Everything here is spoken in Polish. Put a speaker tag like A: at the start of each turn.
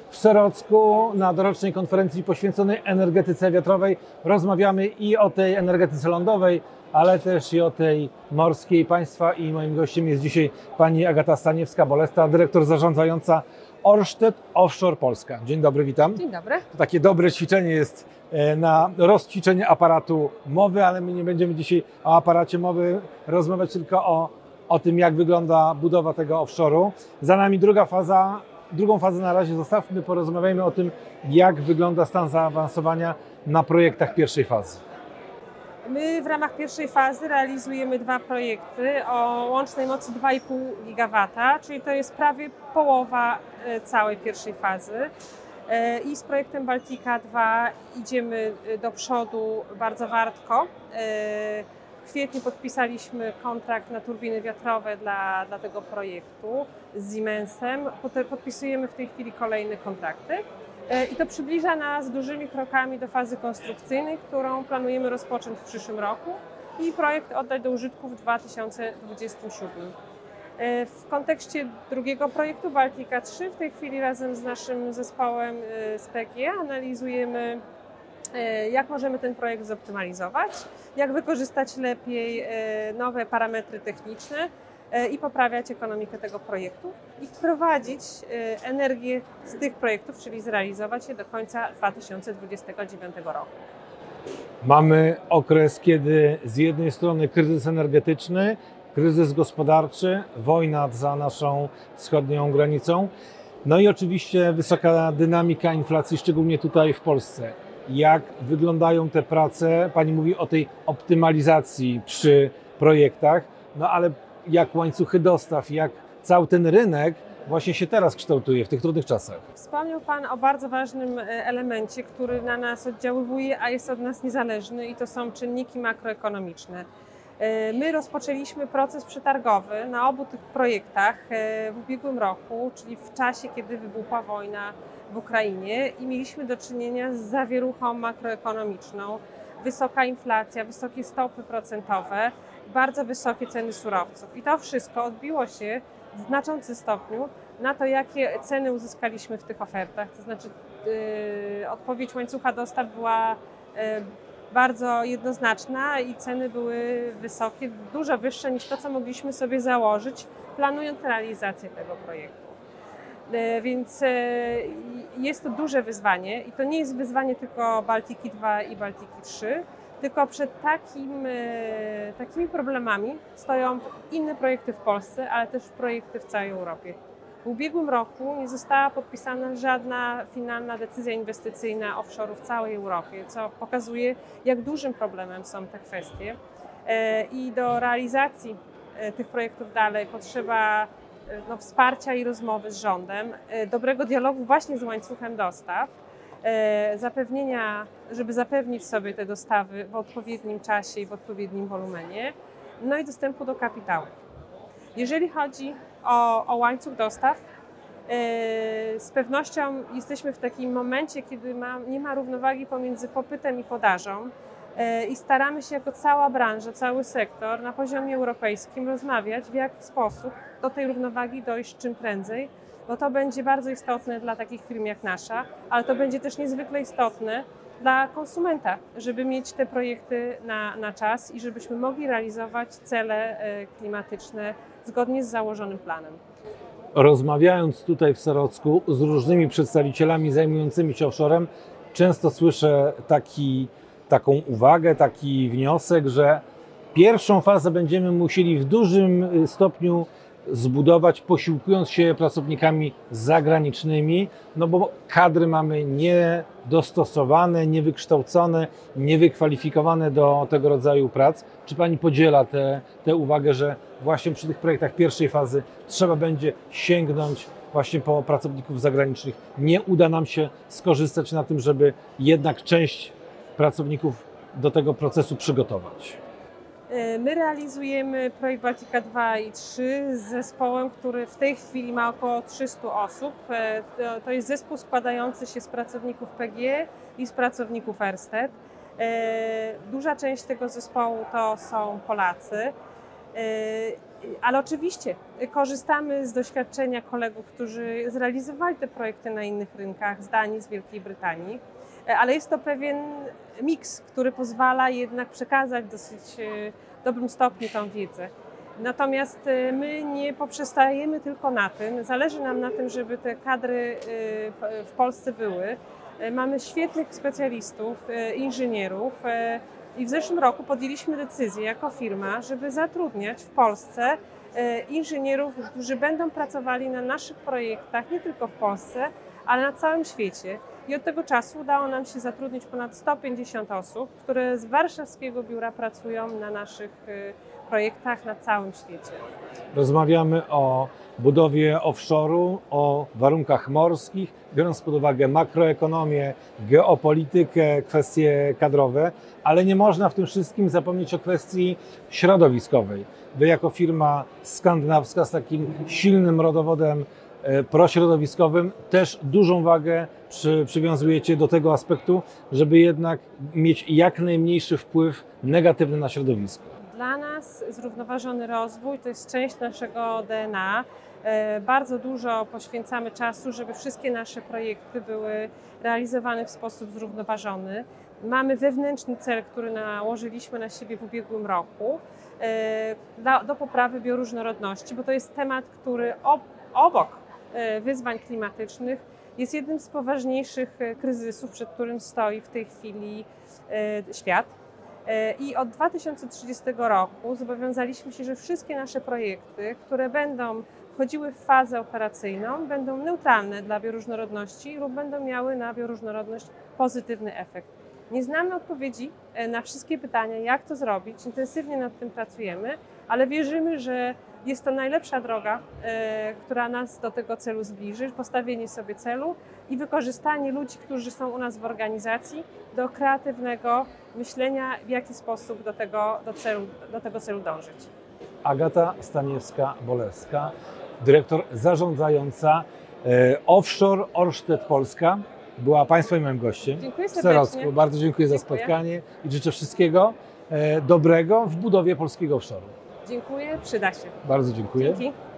A: w Serocku na dorocznej konferencji poświęconej energetyce wiatrowej. Rozmawiamy i o tej energetyce lądowej, ale też i o tej morskiej państwa i moim gościem jest dzisiaj pani Agata Staniewska-Bolesta, dyrektor zarządzająca Ørsted Offshore Polska. Dzień dobry, witam.
B: Dzień dobry.
A: To takie dobre ćwiczenie jest na rozćwiczenie aparatu mowy, ale my nie będziemy dzisiaj o aparacie mowy rozmawiać, tylko o tym, jak wygląda budowa tego offshore'u. Za nami druga faza. Drugą fazę na razie zostawmy, porozmawiajmy o tym, jak wygląda stan zaawansowania na projektach pierwszej fazy.
B: My w ramach pierwszej fazy realizujemy dwa projekty o łącznej mocy 2,5 GW, czyli to jest prawie połowa całej pierwszej fazy. I z projektem Baltica 2 idziemy do przodu bardzo wartko. W kwietniu podpisaliśmy kontrakt na turbiny wiatrowe dla tego projektu z Siemensem. Podpisujemy w tej chwili kolejne kontrakty. I to przybliża nas dużymi krokami do fazy konstrukcyjnej, którą planujemy rozpocząć w przyszłym roku i projekt oddać do użytku w 2027. W kontekście drugiego projektu Baltica 3 w tej chwili razem z naszym zespołem z PGE analizujemy, jak możemy ten projekt zoptymalizować, jak wykorzystać lepiej nowe parametry techniczne i poprawiać ekonomikę tego projektu i wprowadzić energię z tych projektów, czyli zrealizować je do końca 2029 roku.
A: Mamy okres, kiedy z jednej strony kryzys energetyczny, kryzys gospodarczy, wojna za naszą wschodnią granicą, no i oczywiście wysoka dynamika inflacji, szczególnie tutaj w Polsce. Jak wyglądają te prace? Pani mówi o tej optymalizacji przy projektach, no ale jak łańcuchy dostaw, jak cały ten rynek właśnie się teraz kształtuje w tych trudnych czasach?
B: Wspomniał Pan o bardzo ważnym elemencie, który na nas oddziaływuje, a jest od nas niezależny, i to są czynniki makroekonomiczne. My rozpoczęliśmy proces przetargowy na obu tych projektach w ubiegłym roku, czyli w czasie, kiedy wybuchła wojna w Ukrainie i mieliśmy do czynienia z zawieruchą makroekonomiczną, wysoka inflacja, wysokie stopy procentowe, bardzo wysokie ceny surowców. I to wszystko odbiło się w znaczącym stopniu na to, jakie ceny uzyskaliśmy w tych ofertach. To znaczy odpowiedź łańcucha dostaw była bardzo jednoznaczna i ceny były wysokie, dużo wyższe niż to, co mogliśmy sobie założyć, planując realizację tego projektu. Więc jest to duże wyzwanie i to nie jest wyzwanie tylko Baltiki 2 i Baltiki 3, tylko przed takimi problemami stoją inne projekty w Polsce, ale też projekty w całej Europie. W ubiegłym roku nie została podpisana żadna finalna decyzja inwestycyjna offshore w całej Europie, co pokazuje, jak dużym problemem są te kwestie. I do realizacji tych projektów dalej potrzeba wsparcia i rozmowy z rządem, dobrego dialogu właśnie z łańcuchem dostaw, zapewnienia, żeby zapewnić sobie te dostawy w odpowiednim czasie i w odpowiednim wolumenie, no i dostępu do kapitału. Jeżeli chodzi o łańcuch dostaw, z pewnością jesteśmy w takim momencie, kiedy nie ma równowagi pomiędzy popytem i podażą i staramy się jako cała branża, cały sektor na poziomie europejskim rozmawiać, w jaki sposób do tej równowagi dojść czym prędzej, bo to będzie bardzo istotne dla takich firm jak nasza, ale to będzie też niezwykle istotne dla konsumenta, żeby mieć te projekty na czas i żebyśmy mogli realizować cele klimatyczne zgodnie z założonym planem.
A: Rozmawiając tutaj w Serocku z różnymi przedstawicielami zajmującymi się offshorem, często słyszę taką uwagę, taki wniosek, że pierwszą fazę będziemy musieli w dużym stopniu zbudować, posiłkując się pracownikami zagranicznymi, no bo kadry mamy niedostosowane, niewykształcone, niewykwalifikowane do tego rodzaju prac. Czy Pani podziela tę uwagę, że właśnie przy tych projektach pierwszej fazy trzeba będzie sięgnąć właśnie po pracowników zagranicznych? Nie uda nam się skorzystać na tym, żeby jednak część pracowników do tego procesu przygotować?
B: My realizujemy projekt Baltica 2 i 3 z zespołem, który w tej chwili ma około 300 osób. To jest zespół składający się z pracowników PGE i z pracowników Ørsted. Duża część tego zespołu to są Polacy. Ale oczywiście korzystamy z doświadczenia kolegów, którzy zrealizowali te projekty na innych rynkach, z Danii, z Wielkiej Brytanii, ale jest to pewien miks, który pozwala jednak przekazać w dosyć dobrym stopniu tą wiedzę. Natomiast my nie poprzestajemy tylko na tym, zależy nam na tym, żeby te kadry w Polsce były. Mamy świetnych specjalistów, inżynierów i w zeszłym roku podjęliśmy decyzję jako firma, żeby zatrudniać w Polsce inżynierów, którzy będą pracowali na naszych projektach nie tylko w Polsce, ale na całym świecie. I od tego czasu udało nam się zatrudnić ponad 150 osób, które z warszawskiego biura pracują na naszych projektach na całym świecie.
A: Rozmawiamy o budowie offshore'u, o warunkach morskich, biorąc pod uwagę makroekonomię, geopolitykę, kwestie kadrowe, ale nie można w tym wszystkim zapomnieć o kwestii środowiskowej. Wy jako firma skandynawska z takim silnym rodowodem prośrodowiskowym też dużą wagę przywiązujecie do tego aspektu, żeby jednak mieć jak najmniejszy wpływ negatywny na środowisko.
B: Dla nas zrównoważony rozwój to jest część naszego DNA. Bardzo dużo poświęcamy czasu, żeby wszystkie nasze projekty były realizowane w sposób zrównoważony. Mamy wewnętrzny cel, który nałożyliśmy na siebie w ubiegłym roku do poprawy bioróżnorodności, bo to jest temat, który obok wyzwań klimatycznych jest jednym z poważniejszych kryzysów, przed którym stoi w tej chwili świat. I od 2030 roku zobowiązaliśmy się, że wszystkie nasze projekty, które będą wchodziły w fazę operacyjną, będą neutralne dla bioróżnorodności lub będą miały na bioróżnorodność pozytywny efekt. Nie znamy odpowiedzi na wszystkie pytania, jak to zrobić, intensywnie nad tym pracujemy, ale wierzymy, że jest to najlepsza droga, która nas do tego celu zbliży, postawienie sobie celu i wykorzystanie ludzi, którzy są u nas w organizacji, do kreatywnego myślenia, w jaki sposób do tego celu dążyć.
A: Agata Staniewska-Bolewska, dyrektor zarządzająca Offshore Ørsted Polska, była Państwa i moim gościem.
B: Dziękuję
A: w
B: serdecznie.
A: Serocku. Bardzo dziękuję za spotkanie i życzę wszystkiego dobrego w budowie polskiego offshore'u.
B: Dziękuję, przyda się.
A: Bardzo dziękuję.
B: Dzięki.